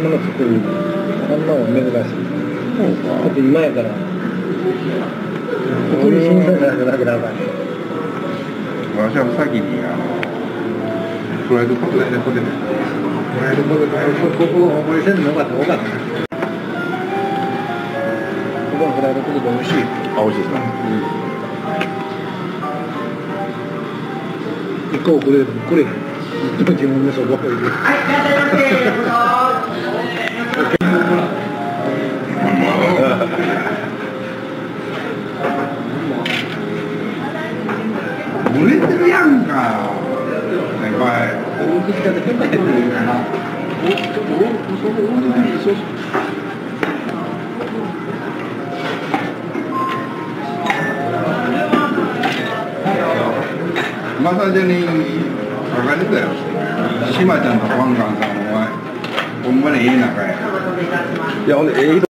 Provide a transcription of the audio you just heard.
もの作るあんなの珍しい。だって今やからここに新鮮なやつだけだから私は先にフライドポテトでポテトフライドポテトここを覚えせんのよかったな。ここのフライドポテト美味しい。 あ、美味しいですか。 1個くれるこれ自分でそこ入れる。 売れてるやんか先輩。マサジャに書かれてたよ。島ちゃんとワンガンさんお前ほんまにええ仲や。 いやほんでええ人